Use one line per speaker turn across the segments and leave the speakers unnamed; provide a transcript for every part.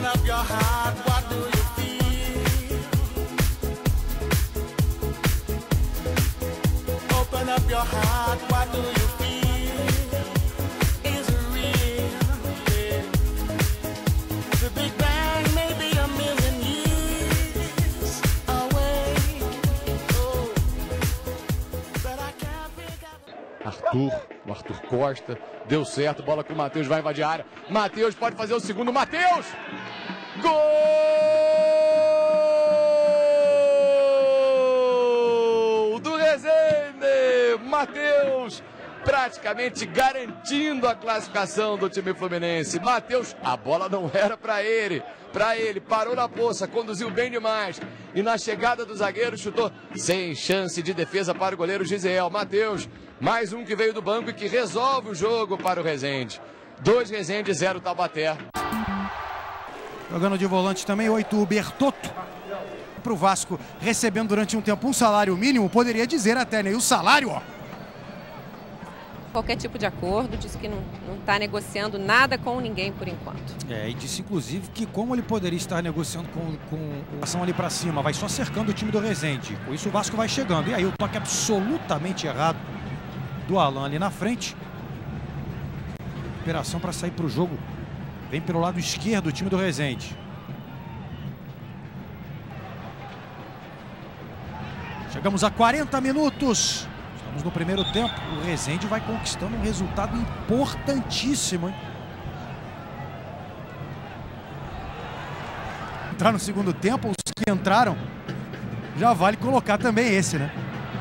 Open up your heart, what do you feel? Open up your heart, what do you feel? Is it real? Yeah. The Big Bang may be a million years away. Oh, but I can't pick up.
O Arthur Costa, deu certo, bola com o Matheus, vai invadir a área. Matheus pode fazer o segundo, Matheus! Gol do Resende! Matheus praticamente garantindo a classificação do time fluminense. Matheus, a bola não era para ele, parou na poça, conduziu bem demais. E na chegada do zagueiro chutou sem chance de defesa para o goleiro Giseel. Matheus, mais um que veio do banco e que resolve o jogo para o Resende. 2 Resende, 0 Taubaté.
Jogando de volante também, 8 o Bertotto. Para o Vasco, recebendo durante um tempo um salário mínimo, poderia dizer até, né? E o salário, ó.
Qualquer tipo de acordo, disse que não está negociando nada com ninguém por enquanto.
E disse inclusive que como ele poderia estar negociando com ação ali para cima, vai só cercando o time do Resende. Com isso o Vasco vai chegando. E aí o toque absolutamente errado do Alan ali na frente. Operação para sair para o jogo. Vem pelo lado esquerdo o time do Resende. Chegamos a 40 minutos. Estamos no primeiro tempo. O Resende vai conquistando um resultado importantíssimo, hein? Entrar no segundo tempo, os que entraram, já vale colocar também esse, né?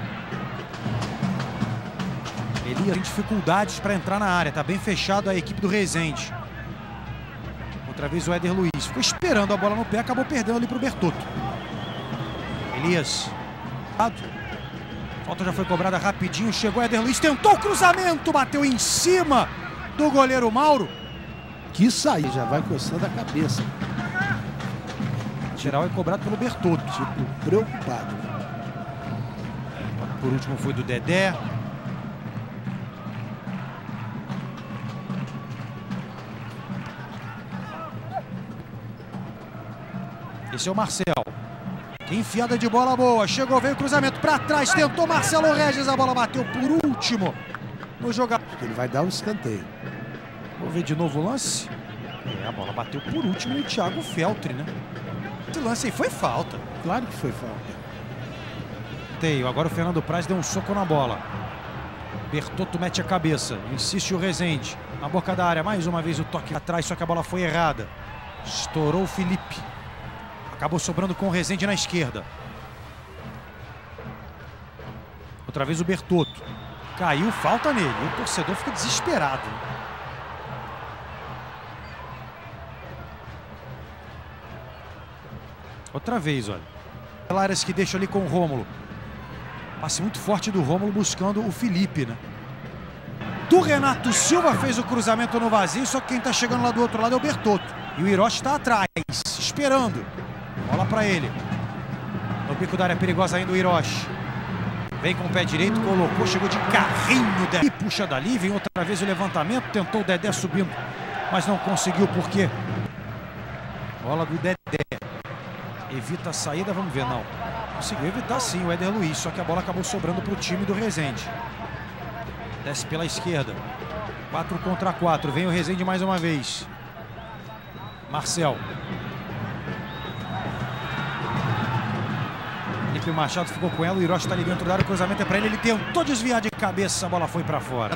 Elias tem dificuldades para entrar na área. Tá bem fechado a equipe do Resende. Outra vez o Éder Luiz. Ficou esperando a bola no pé, acabou perdendo ali para o Bertotto. Elias. Falta já foi cobrada rapidinho. Chegou o Éder Luiz, tentou o cruzamento, bateu em cima do goleiro Mauro.
Que sair, já vai coçando a cabeça.
Geral é cobrado pelo Bertotto.
Tipo, preocupado.
Por último foi do Dedé. Esse é o Marcel. Que enfiada de bola boa. Chegou, veio o cruzamento para trás. Tentou Marcelo Regis. A bola bateu por último no jogador.
Ele vai dar um escanteio.
Vamos ver de novo o lance. A bola bateu por último no Thiago Feltri, né? Esse lance aí foi falta.
Claro que foi falta.
Teio. Agora o Fernando Praz deu um soco na bola. Bertotto mete a cabeça. Insiste o Resende. Na boca da área. Mais uma vez o toque atrás, só que a bola foi errada. Estourou o Felipe. Acabou sobrando com o Resende na esquerda. Outra vez o Bertotto. Caiu, falta nele. O torcedor fica desesperado. Outra vez, olha. Lares que deixa ali com o Rômulo. Passe muito forte do Rômulo buscando o Felipe, né? Do Renato Silva fez o cruzamento no vazio, só que quem tá chegando lá do outro lado é o Bertotto. E o Hiroshi está atrás, esperando. Bola para ele. No bico da área perigosa ainda o Hiroshi. Vem com o pé direito, colocou, chegou de carrinho. E puxa dali, vem outra vez o levantamento. Tentou o Dedé subindo, mas não conseguiu porque... Bola do Dedé. Evita a saída, vamos ver, não. Conseguiu evitar sim o Éder Luiz, só que a bola acabou sobrando para o time do Resende. Desce pela esquerda. 4 contra 4. Vem o Resende mais uma vez. Marcel. Felipe Machado ficou com ela. O Hiroshi está ali dentro da área. O cruzamento é para ele. Ele tentou desviar de cabeça. A bola foi para fora.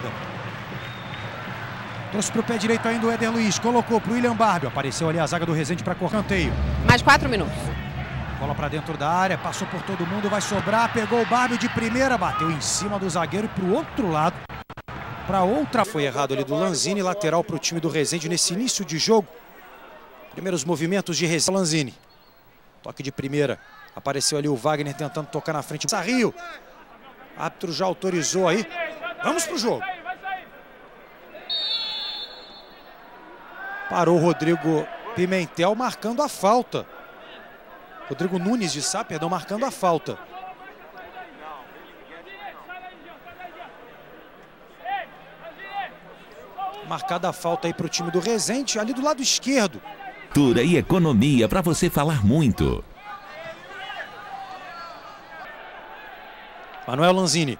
Trouxe para o pé direito ainda o Éder Luiz. Colocou para o William Barbio. Apareceu ali a zaga do Resende para corcanteio.
Mais 4 minutos.
Bola para dentro da área. Passou por todo mundo. Vai sobrar. Pegou o Barbio de primeira. Bateu em cima do zagueiro para o outro lado. Para outra. Foi errado ali do Lanzini. Lateral para o time do Resende nesse início de jogo. Primeiros movimentos de Resende. Lanzini. Toque de primeira. Apareceu ali o Wagner tentando tocar na frente. Sarrio. O árbitro já autorizou aí. Vamos pro jogo. Parou o Rodrigo Pimentel marcando a falta. Rodrigo Nunes de Sá, perdão, marcando a falta. Marcada a falta aí para o time do Resende, ali do lado esquerdo.
cultura e economia para você falar muito.
Manuel Lanzini.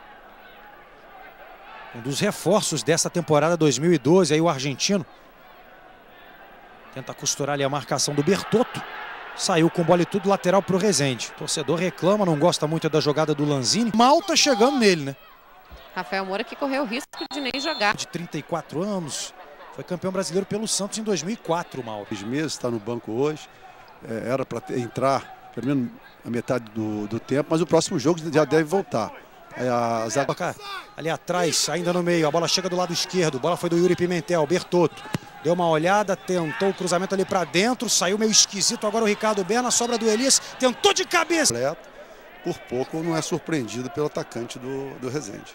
Um dos reforços dessa temporada 2012, aí o argentino. Tenta costurar ali a marcação do Bertotto. Saiu com bola e tudo lateral para o Rezende. O torcedor reclama, não gosta muito da jogada do Lanzini. Mal tá chegando nele, né?
Rafael Moura que correu o risco de nem jogar.
De 34 anos, foi campeão brasileiro pelo Santos em 2004, Mauro.
2 meses, está no banco hoje. Era para entrar pelo menos a metade do tempo, mas o próximo jogo já deve voltar. A zaga...
Ali atrás, ainda no meio, a bola chega do lado esquerdo. A bola foi do Yuri Pimentel, Bertotto. Deu uma olhada, tentou o cruzamento ali para dentro, saiu meio esquisito. Agora o Ricardo Berna, sobra do Elias, tentou de cabeça.
Por pouco não é surpreendido pelo atacante do Rezende.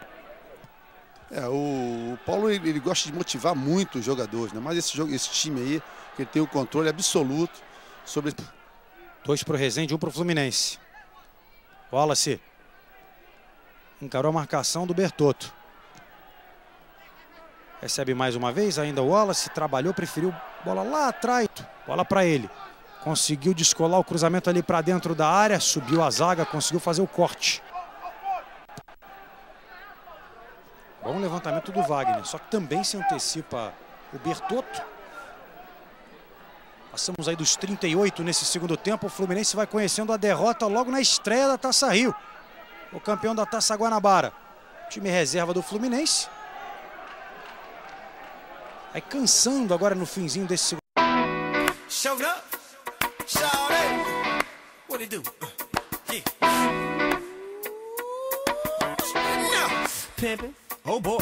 O Paulo ele gosta de motivar muito os jogadores, né? Mas esse time aí, que ele tem o controle absoluto sobre...
2 para o Rezende, 1 para o Fluminense. Wallace. Encarou a marcação do Bertotto. Recebe mais uma vez, ainda o Wallace, trabalhou, preferiu bola lá atrás. Bola para ele. Conseguiu descolar o cruzamento ali para dentro da área, subiu a zaga, conseguiu fazer o corte. Bom levantamento do Wagner, só que também se antecipa o Bertotto. Passamos aí dos 38 nesse segundo tempo. O Fluminense vai conhecendo a derrota logo na estreia da Taça Rio. O campeão da Taça Guanabara. Time reserva do Fluminense. Vai cansando agora no finzinho desse segundo.
Showed up, shout it. What it do? Yeah. No, pimpin'. Oh boy.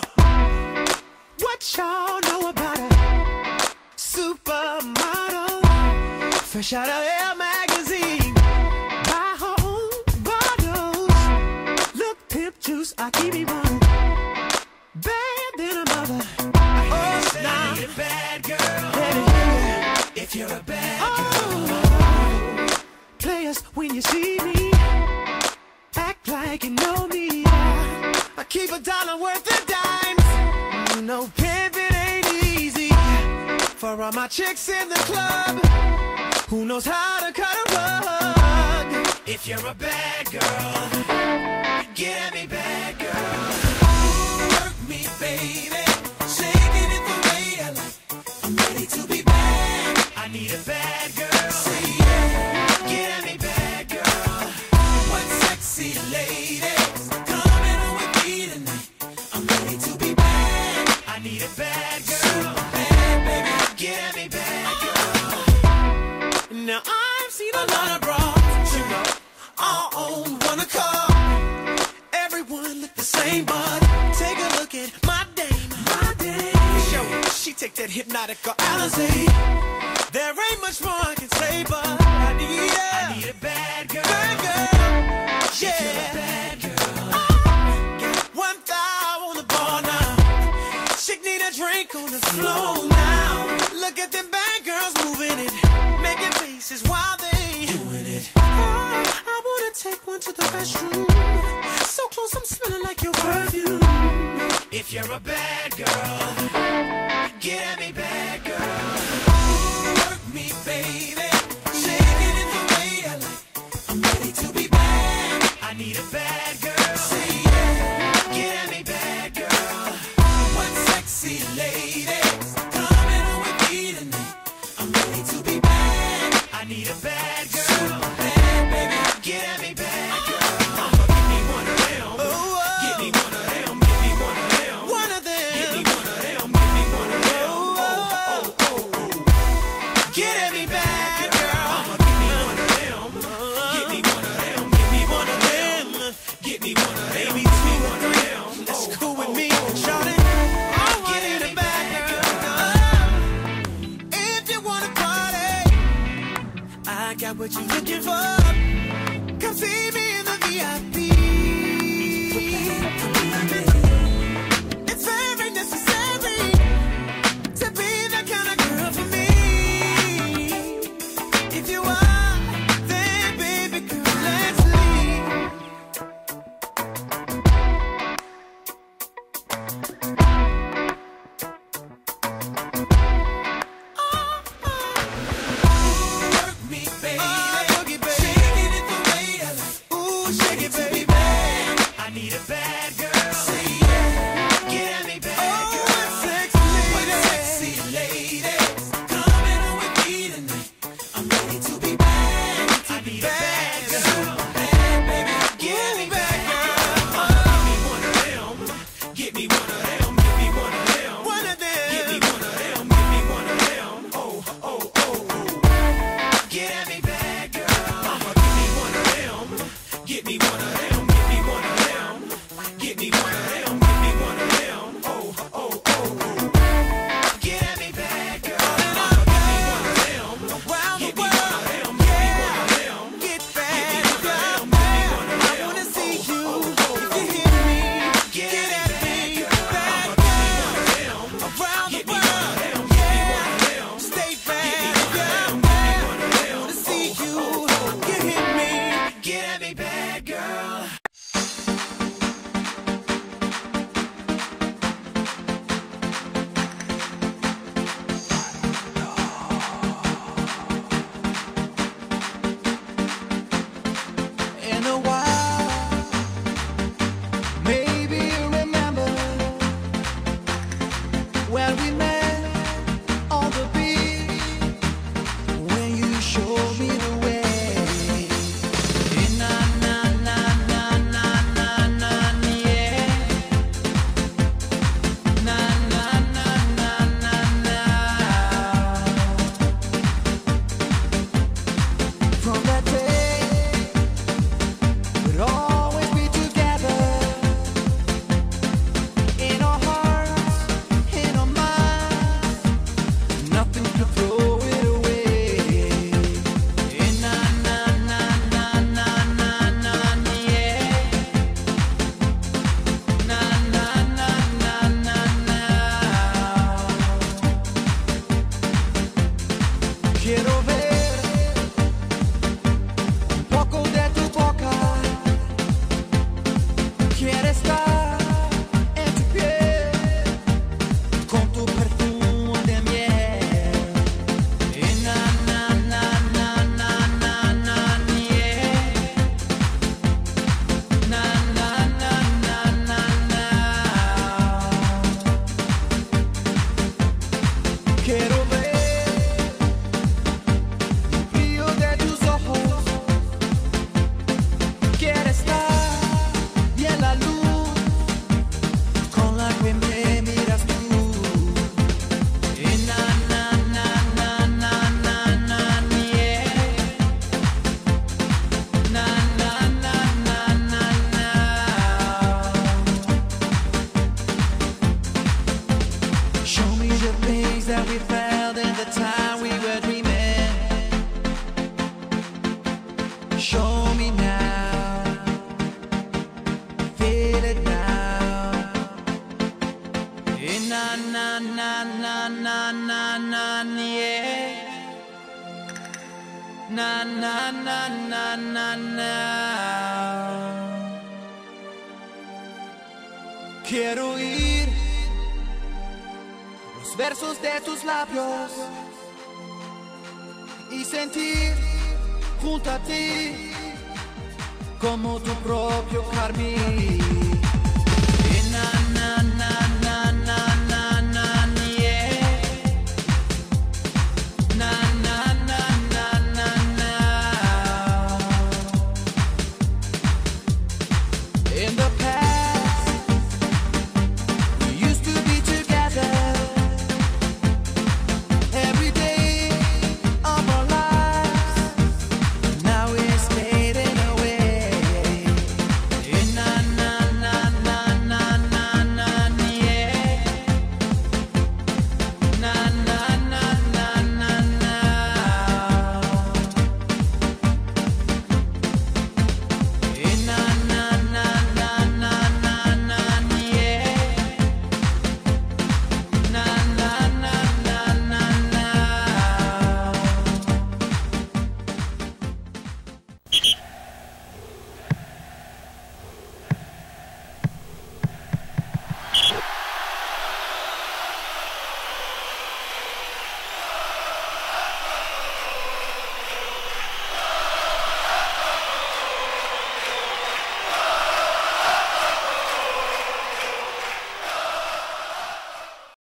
What y'all know about a supermodel? Fresh out of Elle magazine. Buy her own bottles. Look, pimp juice, I keep it one. Bad than a mother. I need a bad girl. Baby, if you're a bad girl. Players, when you see me, act like you know me. I keep $1 worth of dimes. You know pimpin' ain't easy. For all my chicks in the club, who knows how to cut a rug? If you're a bad girl, get at me, bad girl. Work me, baby. Shaking it the way I like. I'm ready to be bad. I need a bad girl. Say yeah. Get at me, bad girl. What sexy lady? I need a bad girl, bad baby, get at me, bad girl. Now I've seen a lot of bras, you know, all on one accord. Everyone look the same, but take a look at my dame, my dame. Show she take that hypnotic or Alizé. There ain't much more I can say, but I need a bad girl, yeah. If you're a bad girl, get 1 thou on the bar now. Chick need a drink on the floor now. Look at them bad girls moving it, making faces while they doing it. I wanna take one to the restroom. So close, I'm smelling like your perfume. If you're a bad girl, get at me, bad girl. Work me, baby. Shaking it the way I like. I'm ready to be bad. I need a bad girl. Say yeah. Get at me, bad girl. Sexy ladies, coming on with me tonight. I'm ready to be bad. I need a bad girl, bad baby. Get at me, bad girl. Mama, give me one of them. Give me one of them. Give me one of them. One of them. Give me one of them. Give me one of them. Get at me, bad girl. Mama, give me one of them. Give me one of them. Give me one of them. Give me one of them. Baby, give me one of them. That's cool with me, shout it. I got what you're looking for. Come see me in the VIP. It's very necessary to be that kind of girl for me. If you are, then baby girl, let's leave. Quiero ver un poco de tu boca. Quiero estar en tu piel con tu perfume de miel. Y na na na na na na na yeah. Na na na na na na. Quiero ver show me now, feel it now. Na na na na na na na yeah. Na na na na na na. Quiero oír los versos de tus labios y sentir junto a ti como tu propio carmín. Na, na,